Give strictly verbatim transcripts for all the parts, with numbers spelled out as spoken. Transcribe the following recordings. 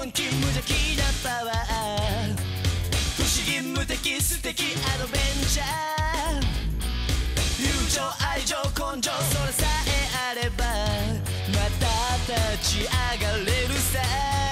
元気無邪気なパワー、不思議無敵素敵アドベンチャー、友情愛情根性それさえあればまた立ち上がれるさ。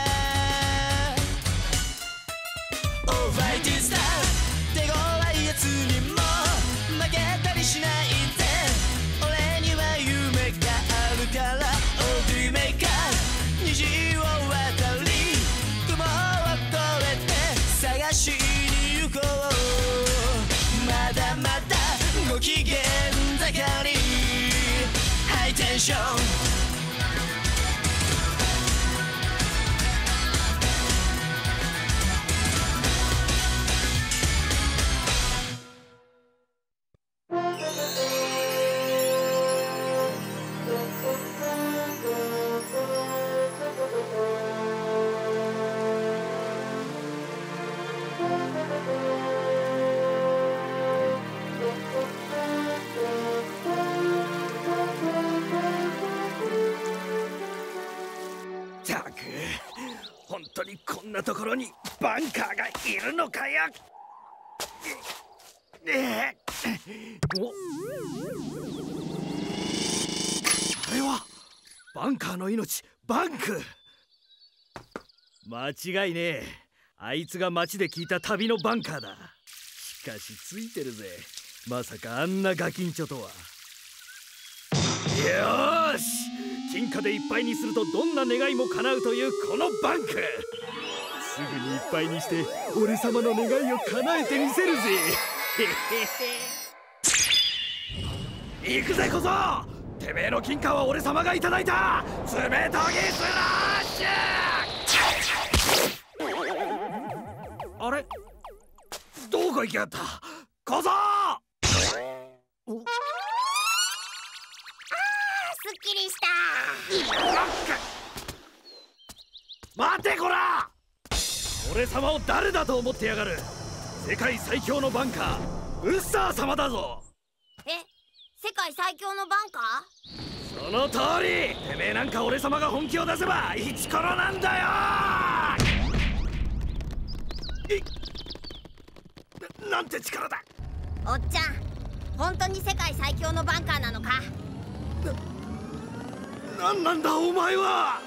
Oh fight is that 手強いやつにも負けたりしないで、俺には夢があるから Oh dream maker 虹を渡り雲を越えて探しに行こう、まだまだご機嫌盛りハイテンション。 本当にこんなところにバンカーがいるのかよ。えおあれはバンカーの命バンク。間違いねえ、あいつが街で聞いた旅のバンカーだ。しかしついてるぜ、まさかあんなガキンチョとは。よーし、金貨でいっぱいにするとどんな願いも叶うというこのバンク、すぐにいっぱいにして俺様の願いを叶えてみせるぜ。行くぜ小僧、てめえの金貨は俺様がいただいた爪研ぎスラッシュ。あれ、どこ行きやった小僧。おすっきりした。 待てこら、俺様を誰だと思ってやがる。世界最強のバンカーウッサー様だぞ。 え、世界最強のバンカー？その通り、てめえなんか俺様が本気を出せばイチコロなんだよ。な、なんて力だ。 おっちゃん、本当に世界最強のバンカーなのか？ な、なんなんだお前は。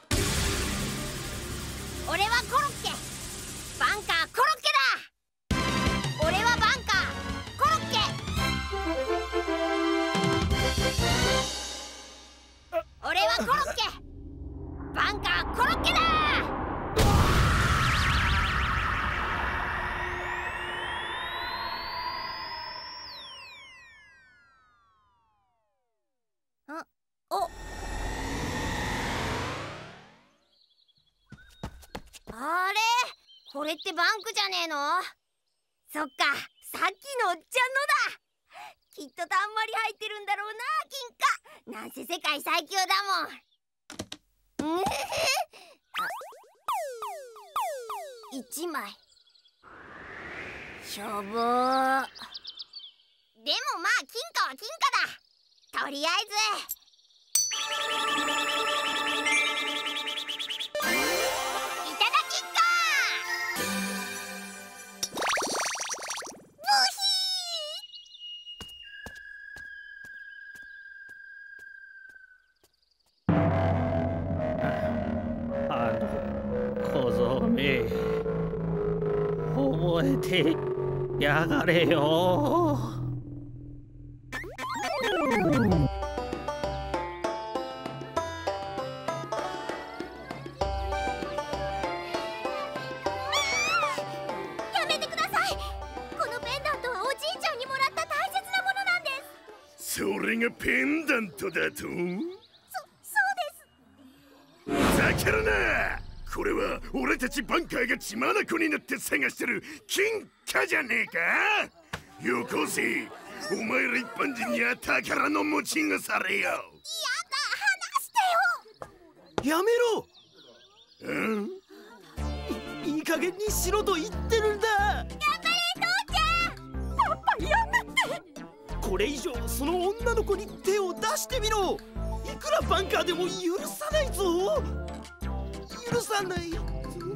俺はコロッケ、バンカーコロッケだ。俺はバンカーコロッケ。俺はコロッケ、バンカーコロッケだ。あ、おあれ、これってバンクじゃねえの？そっか、さっきのおっちゃんのだ。きっとたんまり入ってるんだろうな、金貨。なんせ世界最強だもん。一枚しょぼー。でもまあ金貨は金貨だ。とりあえず覚えてやがれよ。 やめてください。このペンダントはおじいちゃんにもらった大切なものなんです。 それがペンダントだと？そ、 そうです。 ふざけるな。これは俺たちバンカーが血眼になって探してる金貨じゃねえか。よこせ、お前ら一般人には宝の持ち腐れよ。やだ、 離してよ。やめろ。 うんい、いい加減にしろと言ってるんだ。 やめれ、父ちゃん。パパ、やめて。 これ以上その女の子に手を出してみろ。いくらバンカーでも許さないぞ。許さないぞ。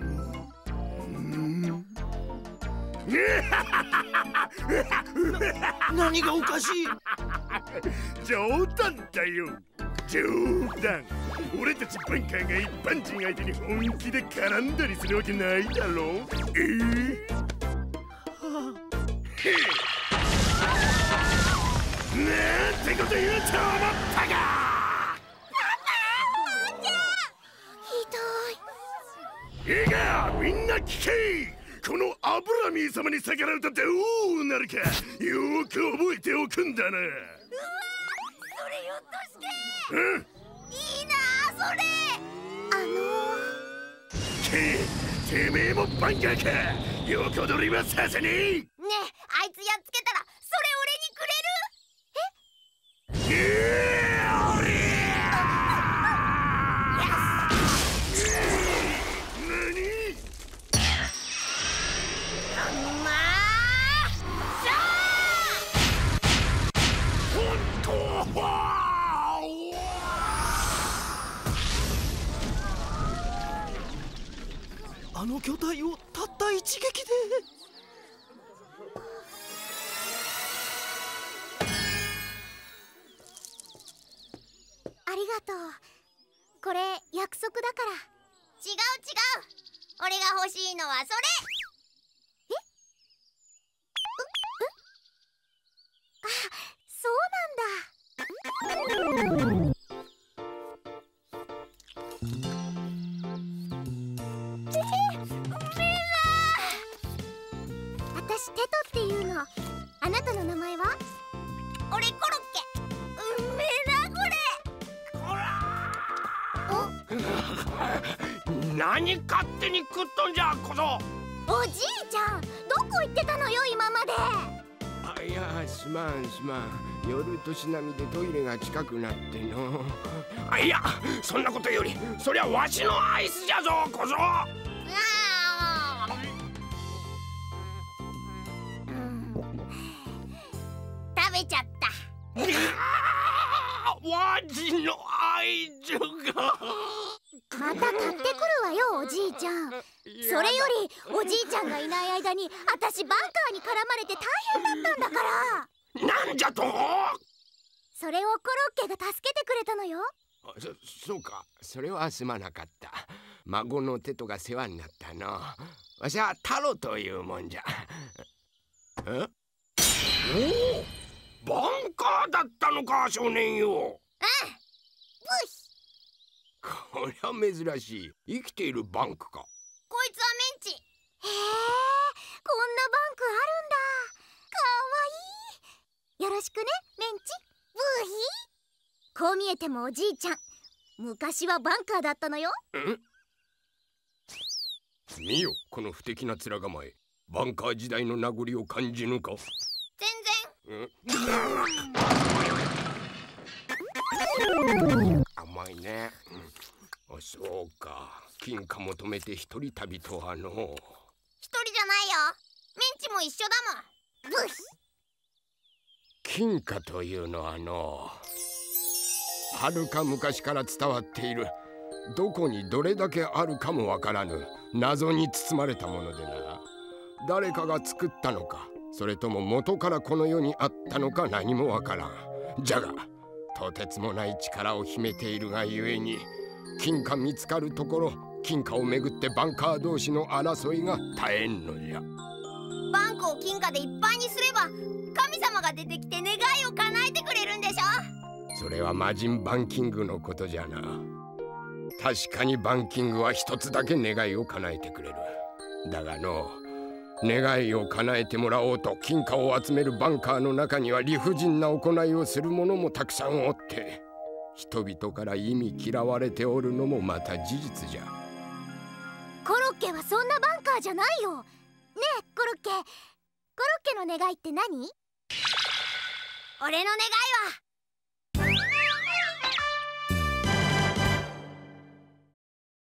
何がおかしい？ 冗談だよ、冗談。俺たちバンカーが一般人相手に本気で絡んだりするわけないだろ。えー、なんてこと言うと思ったか。ひどい。いいか、みんな聞け。このアブラミー様に逆らうとどうなるかよーく覚えておくんだな。うわ、 それひょっとして、 うん、 いいなそれ。あのー、てめえもバンカーか。横取りはさせねえ。 ねえ、あいつやっつけたらそれ俺にくれる？ええー、俺あの巨体をたった一撃で。 ありがとう。これ約束だから。違う違う、俺が欲しいのはそれ。え？う？う？あ、そうなんだ。私テトっていうの。あなたの名前は？俺コロッケ。うめえなこれ。何勝手に食っとんじゃこそ。 おじいちゃん、どこ行ってたのよ今まで。 あ、いや、すまんすまん。夜年波でトイレが近くなっての。あ、いや、そんなことよりそりゃわしのアイスじゃぞこそ。 食べちゃった。 わしの愛情が。 また買ってくるわよおじいちゃん。それよりおじいちゃんがいない間に私バンカーに絡まれて大変だったんだから。 なんじゃと。 それをコロッケが助けてくれたのよ。 そ、そうか。それはすまなかった。孫のテトが世話になったの。わしはタロというもんじゃ。え？おお、バンカーだったのか少年よ。 うん、ブヒ。 こりゃ珍しい。生きているバンクか。 こいつはメンチ。へえ、こんなバンクあるんだ。かわいい。よろしくねメンチ。ブヒ。こう見えてもおじいちゃん、昔はバンカーだったのよ。 ん？見よ、この不敵な面構え。バンカー時代の名残を感じぬか。 全然。 甘いね。あ、そうか。金貨も止めて一人旅とはの。一人じゃないよ。 メンチも一緒だもん。ブヒ。 金貨というのはの、はるか昔から伝わっている、どこにどれだけあるかもわからぬ謎に包まれたものでな。誰かが作ったのか、それとも元からこの世にあったのか何もわからん。じゃがとてつもない力を秘めているがゆえに、金貨見つかるところ金貨をめぐってバンカー同士の争いが絶えんのじゃ。 バンクを金貨でいっぱいにすれば神様が出てきて願いを叶えてくれるんでしょ。 それは魔人バンキングのことじゃな。確かにバンキングは一つだけ願いを叶えてくれる。だがの、願いを叶えてもらおうと金貨を集めるバンカーの中には理不尽な行いをする者もたくさんおって、人々から意味嫌われておるのもまた事実じゃ。 コロッケはそんなバンカーじゃないよ。ねえコロッケ、コロッケの願いって何？俺の願いは